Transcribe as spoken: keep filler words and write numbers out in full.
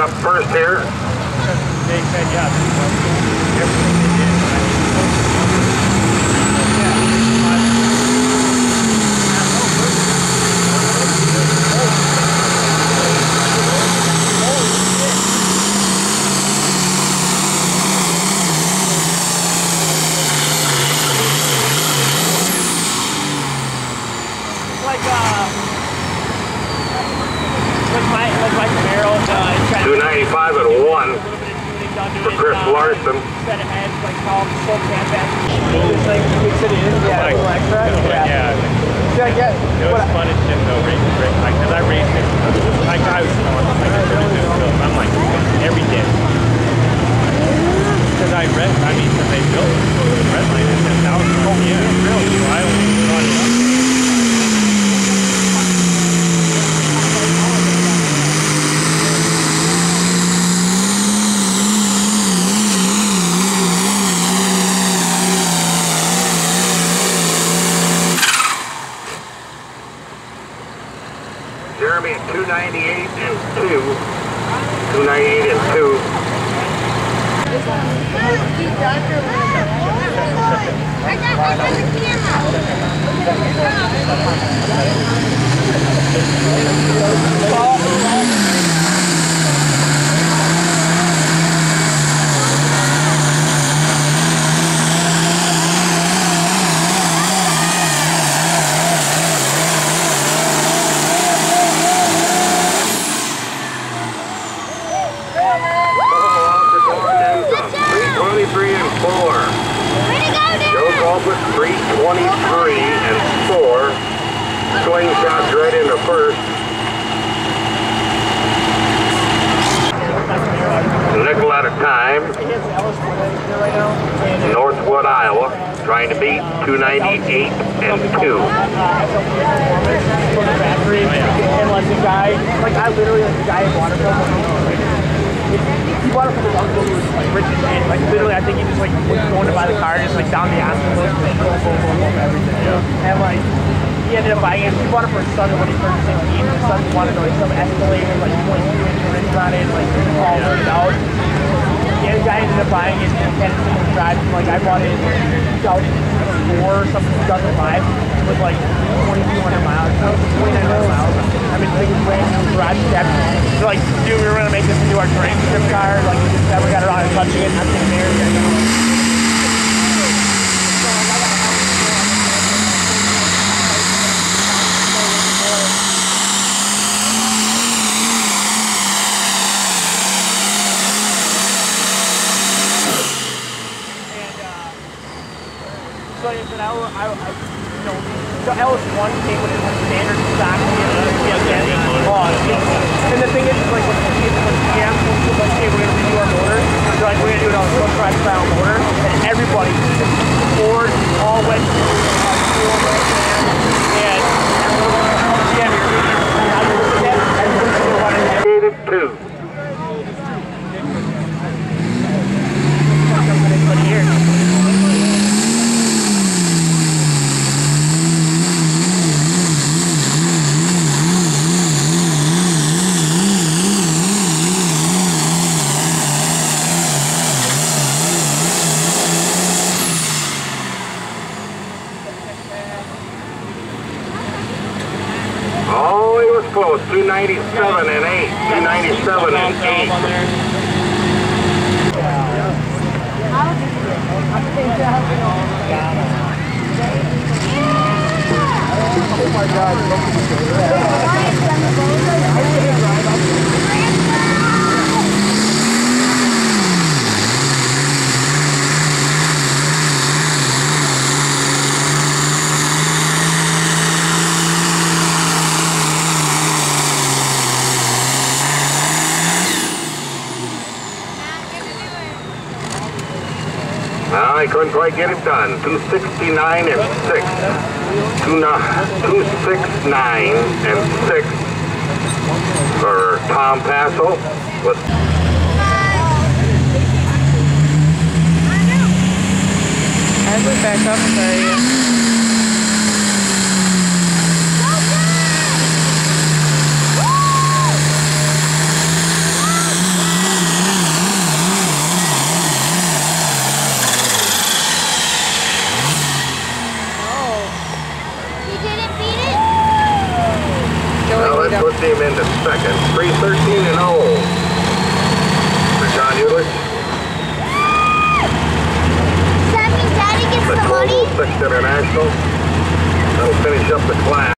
up first here. They said yes. Everything they did. Like uh, like my like my Camaro. Uh, two ninety-five at one for Chris Larson. Set of heads, like all full cam back. It's like mix it in, yeah, a little extra. Yeah. Yeah, I get. It was fun as shit though, racing, racing. Like, cause I raced it. Like I was going like a thirty-two film. I'm like every day. Cause I read, I mean, cause they built the red line at ten thousand. Oh yeah, really? So I only brought it up. Jeremy at two ninety-eight and two. two ninety-eight and two. I got, I got the three and four. Joe Golbert, three twenty-three and four. Slingshots right into first. Nickel out of time. Northwood, Iowa, trying to beat two ninety-eight and two. And like the guy, like I literally, like the guy in Waterville, he bought it from his uncle who was like rich and dead. Like literally, I think he just like was going to buy the car, just like down the asphalt, boom, boom, boom, boom, everything. Yeah. And like he ended up buying it. He bought it for his son when he turned sixteen. His son wanted like some Escalade, like twenty-two inch rims on it, like all laid out. Yeah, the guy ended up buying it and had it in drive. Like I bought it in two thousand four or something, two thousand five. It was like twenty-two hundred miles, twenty-nine hundred miles. I mean, like brand new garage step. They're like, dude, we were gonna make this into our dream strip car. Like, we just never got around to touching it. I'm getting married right now. So I, I, I, you know, the L S one came with a standard stock, yeah, yeah, oh, yeah. And the thing is, like, when you get when G M was like, hey, we're gonna redo our motor, they're like, we're gonna do it on a short drive style motor, and everybody, Ford, all went to Ford, and G M, you're reading, everybody wanted to David two. But here. Oh, he was close. two ninety-seven and eight. two ninety-seven and eight. Oh my God. Well, I couldn't quite get it done. two sixty-nine and six. two sixty-nine and six for Tom Passel. With I went back up for you. And three thirteen and oh for John Euler. Does that mean Daddy gets The the money? Global Sixth International. That'll finish up the class.